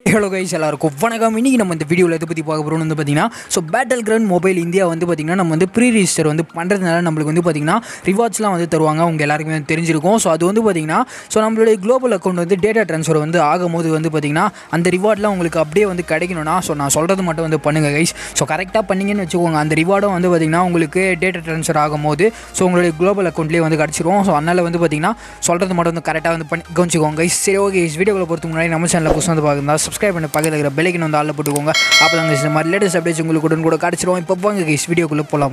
Hello guys எல்லாருக்கும் வணக்கம். இன்றைக்கி நம்ம இந்த வீடியோவில் எதை பற்றி பார்க்க போகிறோம்னு வந்து பார்த்திங்கன்னா பேட்டில் கிரவுண்ட் மொபைல் இந்தியா வந்து பார்த்திங்கன்னா நம்ம வந்து ப்ரீ ரிஜிஸ்டர் வந்து பண்ணுறதுனால நம்மளுக்கு வந்து பார்த்திங்கன்னா ரிவார்ட்ஸ்லாம் வந்து தருவாங்க. உங்கள் எல்லாருக்குமே தெரிஞ்சிருக்கும். ஸோ அது வந்து பார்த்திங்கன்னா நம்மளுடைய குளோபல் அக்கௌண்ட் வந்து டேட்டா ட்ரான்ஸ்ஃபர் வந்து ஆகும்போது வந்து பார்த்திங்கன்னா அந்த ரிவார்ட்லாம் உங்களுக்கு அப்படியே வந்து கிடைக்கணும்னா நான் சொல்கிறது மட்டும் வந்து பண்ணுங்கள் கைஸ். கரெக்டாக பண்ணிங்கன்னு வச்சுக்கோங்க. அந்த ரிவார்டும் வந்து பார்த்திங்கன்னா உங்களுக்கு டேட்டா ட்ரான்ஸ்ஃபர் ஆகும்போது உங்களுடைய குளோபல் அக்கௌண்ட்லேயே வந்து கிடச்சிரும். அதனால் வந்து பார்த்திங்கன்னா சொல்கிறது மட்டும் வந்து கரெக்டாக வந்து பண்ணி கவனிச்சிக்கோங்க கைஸ். சரி ஓகே, வீடியோவில் பொறுத்து முன்னாடி நம்ம சேனலில் புதுசாக வந்து பார்க்குறதா சப்ஸ்கிரைப் பண்ணி பக்கத்தில் இருக்கிற பெல்லைக்கன் வந்து ஆளில் போட்டுக்கோங்க. அப்போ தான் இந்த மாதிரி லேட்டஸ்ட் அப்டேட்ஸ் உங்களுக்கு உடனே கூட கிடச்சிரும். இப்போ வாங்க கைஸ் வீடியோக்குள்ளே போகலாம்.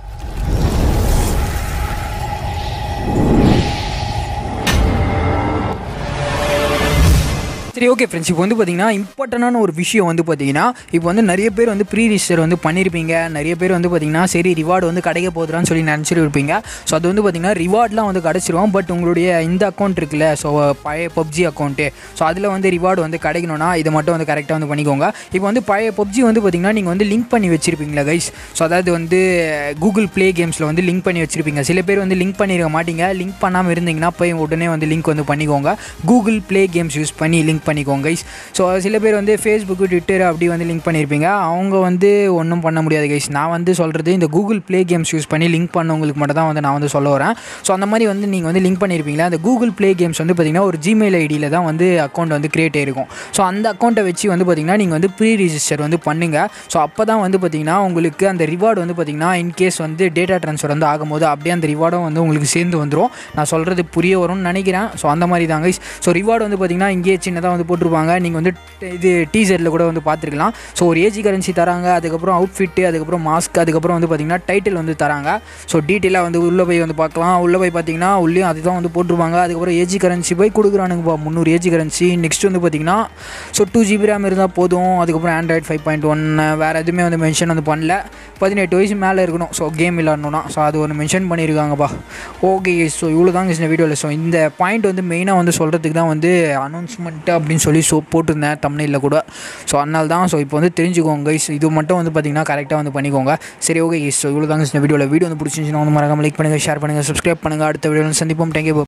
சரி ஓகே ஃப்ரெண்ட்ஸ், இப்போ வந்து பார்த்திங்கன்னா இம்பார்ட்டண்டான ஒரு விஷயம் வந்து பார்த்திங்கன்னா இப்போ வந்து நிறைய பேர் வந்து ப்ரீ ரிஜிஸ்டர் வந்து பண்ணியிருப்பீங்க. நிறைய பேர் வந்து பார்த்திங்கன்னா சரி ரிவார்டு வந்து கிடைக்க போகுதுறான்னு சொல்லி நினச்சிட்டு இருப்பீங்க. அது வந்து பார்த்திங்கன்னா ரிவார்ட்லாம் வந்து கிடச்சிரும். பட் உங்களுடைய இந்த அக்கௌண்ட் இருக்குல்ல, பழைய பப்ஜி அக்கௌண்ட்டு, அதில் வந்து ரிவார்டு வந்து கிடைக்கணும்னா இதை மட்டும் வந்து கரெக்டாக வந்து பண்ணிக்கோங்க. இப்போ வந்து பழைய பப்ஜி வந்து பார்த்திங்கன்னா நீங்கள் வந்து லிங்க் பண்ணி வச்சுருப்பீங்களா கைஸ். அதாவது வந்து கூகுள் ப்ளே கேம்ஸில் வந்து லிங்க் பண்ணி வச்சுருப்பீங்க. சில பேர் வந்து லிங்க் பண்ணிருக்க மாட்டீங்க. லிங்க் பண்ணாமல் இருந்தீங்கன்னா போய் உடனே வந்து லிங்க் வந்து பண்ணிக்கோங்க. கூகுள் ப்ளே கேம்ஸ் யூஸ் பண்ணி லிங்க் பண்ணிக்கோங்க கைஸ். சில பேர் வந்து ஃபேஸ்புக்கு ட்விட்டர் அப்படி வந்து லிங்க் பண்ணியிருப்பீங்க. அவங்க வந்து ஒன்றும் பண்ண முடியாது கைஸ். நான் வந்து சொல்கிறது இந்த கூகுள் ப்ளே கேம்ஸ் யூஸ் பண்ணி லிங்க் பண்ணவங்களுக்கு மட்டும் தான் வந்து நான் வந்து சொல்ல வரேன். அந்த மாதிரி வந்து நீங்கள் வந்து லிங்க் பண்ணியிருப்பீங்களா. அந்த கூகுள் ப்ளே கேம்ஸ் வந்து பார்த்திங்கன்னா ஒரு ஜிமெயில் ஐடியில் தான் வந்து அக்கௌண்ட் வந்து க்ரியேட் ஆகிருக்கும். அந்த அக்கௌண்ட்டை வச்சு வந்து பார்த்திங்கன்னா நீங்கள் வந்து ப்ரீ ரிஜிஸ்டர் வந்து பண்ணுங்கள். அப்போ தான் வந்து பார்த்திங்கன்னா உங்களுக்கு அந்த ரிவார்டு வந்து பார்த்திங்கன்னா இன்கேஸ் வந்து டேட்டா ட்ரான்ஸ்ஃபர் வந்து ஆகும்போது அப்படியே அந்த ரிவார்டும் வந்து உங்களுக்கு சேர்ந்து வந்துடும். நான் சொல்கிறது புரிய வரும்னு நினைக்கிறேன். அந்த மாதிரி தான் கைஸ். ரிவார்டு வந்து பார்த்திங்கன்னா இங்கேயே சின்னதாக வந்து போட்டிருப்பாங்க. நீங்கள் வந்து இது டீசரில் கூட வந்து பார்த்துருக்கலாம். ஒரு ஏஜி கரன்சி தராங்க, அதுக்கப்புறம் அவுட்ஃபிட்டு, அதுக்கப்புறம் மாஸ்க், அதுக்கப்புறம் வந்து பார்த்திங்கன்னா டைட்டில் வந்து தராங்க. டீட்டெயிலாக வந்து உள்ளே போய் வந்து பார்க்கலாம். உள்ளே போய் பார்த்திங்கன்னா உள்ளேயும் அதுதான் வந்து போட்டிருப்பாங்க. அதுக்கப்புறம் ஏஜி கரன்சி போய் கொடுக்குறானுங்கப்பா 300 ஏஜி கரன்சி. நெக்ஸ்ட் வந்து பார்த்திங்கன்னா 2GB RAM இருந்தால் போதும். அதுக்கப்புறம் ஆண்ட்ராய்டு 5.1 வேறு எதுவுமே வந்து மென்ஷன் வந்து பண்ணல. 18 வயசு மேலே இருக்கணும் கேம் விளாடணுன்னா. அது ஒன்று மென்ஷன் பண்ணியிருக்காங்கப்பா. ஓகே, இவ்வளோ தாங்க இந்த வீடியோவில். இந்த பாயிண்ட் வந்து மெயினாக வந்து சொல்கிறதுக்கு தான் வந்து அனௌன்ஸ்மெண்ட் அப்படின்னு சொல்லி போட்டிருந்தேன் தம்ப்நெயில்ல கூட. அதனால தான் இப்போ வந்து தெரிஞ்சுக்கோங்க கைஸ். இது மட்டும் வந்து பார்த்திங்கன்னா கரெக்டாக வந்து பண்ணிக்கோங்க. சரி ஓகே கைஸ், இவ்வளோ தாங்க இந்த வீடியோ வந்து பிடிச்சிருந்துச்சுன்னா வந்து மறக்காம லைக் பண்ணுங்கள், ஷேர் பண்ணுங்கள், சப்ஸ்கிரைப் பண்ணுங்கள். அடுத்த வீடியோவில் சந்திப்போம். தேங்க்யூ.